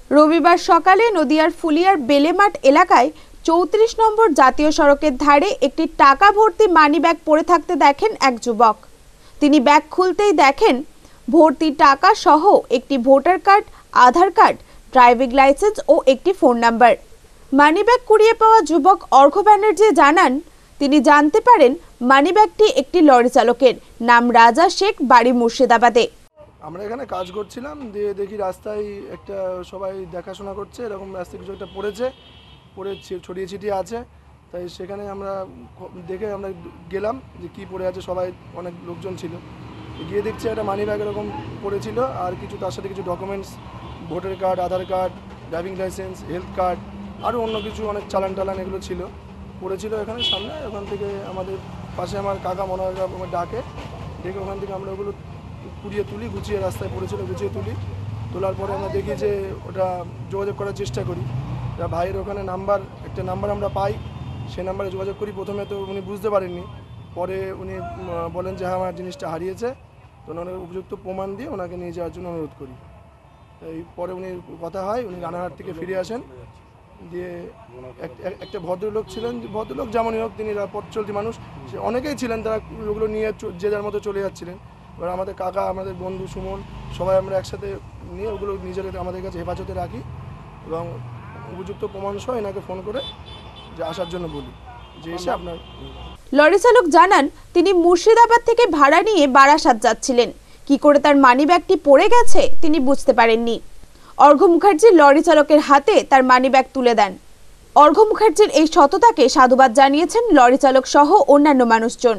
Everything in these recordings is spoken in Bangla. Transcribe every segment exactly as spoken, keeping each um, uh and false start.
রবিবার সকালে নদিয়ার ফুলিয়ার বেলেমাঠ এলাকায় চৌত্রিশ নম্বর জাতীয় সড়কের ধারে একটি টাকা ভর্তি মানি ব্যাগ পড়ে থাকতে দেখেন এক যুবক। তিনি ব্যাগ খুলতেই দেখেন ভর্তি টাকা সহ একটি voter card, Aadhaar card, driving licence ও একটি ফোন নাম্বার। মানি ব্যাগ কুড়িয়ে পাওয়া যুবক অর্ঘ্য ব্যানার্জি জানান, তিনি জানতে পারেন মানি ব্যাগটি একটি লরি চালকের, নাম রাজা শেখ, বাড়ি মুর্শিদাবাদে। আমরা এখানে কাজ করছিলাম, দিয়ে দেখি রাস্তায় একটা সবাই দেখাশোনা করছে, এরকম রাস্তায় কিছু একটা পড়েছে, পড়ে ছড়িয়ে ছিটিয়ে আছে। তাই সেখানে আমরা দেখে আমরা গেলাম যে কী পড়ে আছে, সবাই অনেক লোকজন ছিল। গিয়ে দেখছি একটা মানি ব্যাগ এরকম পড়েছিল, আর কিছু তার সাথে কিছু documents, voter card, Aadhaar card, driving licence, health card, আরও অন্য কিছু অনেক চালান টালান এগুলো ছিল, পড়েছিল এখানে সামনে। ওখান থেকে আমাদের পাশে আমার কাকা মনোহর আমার ডাকে, ডেকে ওখান থেকে আমরা ওগুলো কুড়িয়ে তুলি, গুছিয়ে রাস্তায় পড়েছিল গুছিয়ে তুলি। তোলার পরে আমরা দেখি যে ওটা যোগাযোগ করার চেষ্টা করি। ভাইয়ের ওখানে নাম্বার, একটা নাম্বার আমরা পাই, সে নাম্বারে যোগাযোগ করি। প্রথমে তো উনি বুঝতে পারেননি, পরে উনি বলেন যে হ্যাঁ আমার জিনিসটা হারিয়েছে। তো ওনার উপযুক্ত প্রমাণ দিয়ে ওনাকে নিয়ে যাওয়ার জন্য অনুরোধ করি। তাই পরে উনি কথা হয়, উনি রানাঘাট থেকে ফিরে আসেন। দিয়ে একটা ভদ্রলোক ছিলেন, ভদ্রলোক যেমনই হোক, তিনি পথ চলতি মানুষ, সে অনেকেই ছিলেন, তারা ওগুলো নিয়ে যে যার মতো চলে যাচ্ছিলেন। এবার আমাদের কাকা, আমাদের বন্ধু সুমন, সবাই আমরা একসাথে নিয়ে ওগুলো নিজের আমাদের কাছে হেফাজতে রাখি এবং উপযুক্ত প্রমাণ সহ এনাকে ফোন করে যে আসার জন্য বলি, যে এসে আপনার। লরি চালক জানান, তিনি মুর্শিদাবাদ থেকে ভাড়া নিয়ে বারাসাত যাচ্ছিলেন। কি করে তার মানি ব্যাগটি পড়ে গেছে তিনি বুঝতে পারেননি। অর্ঘ্য মুখার্জি লরি চালকের হাতে তার মানি ব্যাগ তুলে দেন। অর্ঘ্য মুখার্জির এই সততাকে সাধুবাদ জানিয়েছেন লরি চালক সহ অন্যান্য মানুষজন।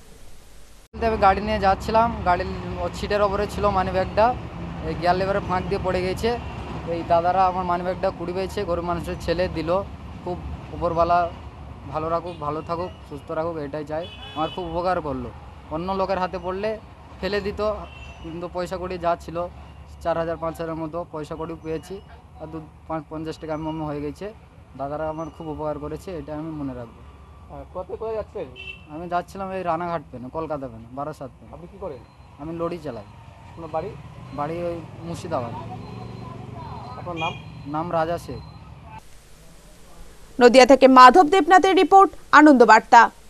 গাড়ি নিয়ে যাচ্ছিলাম, গাড়ির সিটের ওপরে ছিল মানি ব্যাগটা, এই গিয়ার লিভারে ফাঁক দিয়ে পড়ে গেছে। এই দাদারা আমার মানি ব্যাগটা কুড়ি পেয়েছে, গরিব মানুষের ছেলে দিল। খুব উপরওয়ালা ভালো রাখুক, ভালো থাকুক, সুস্থ রাখুক, এটাই চাই। আমার খুব উপকার করলো। অন্য লোকের হাতে পড়লে ফেলে দিত, কিন্তু পয়সা কড়ি যা ছিল চার হাজার পাঁচ হাজারের মতো পয়সা কড়ি পেয়েছি, আর দু পাঁচ পঞ্চাশ টাকা আমি হয়ে গেছে। দাদারা আমার খুব উপকার করেছে, এটা আমি মনে রাখবো। কত কোথায় যাচ্ছেন? আমি যাচ্ছিলাম এই রানাঘাট পেনে, কলকাতা পেনে, বারাসাত পেনে। আপনি কি করেন? আমি লরি চালাই। আপনার বাড়ি? বাড়ি ওই মুর্শিদাবাদ। আপনার নাম? নাম রাজা শেখ। নদিয়া থেকে মাধব দেবনাথের রিপোর্ট, আনন্দবার্তা।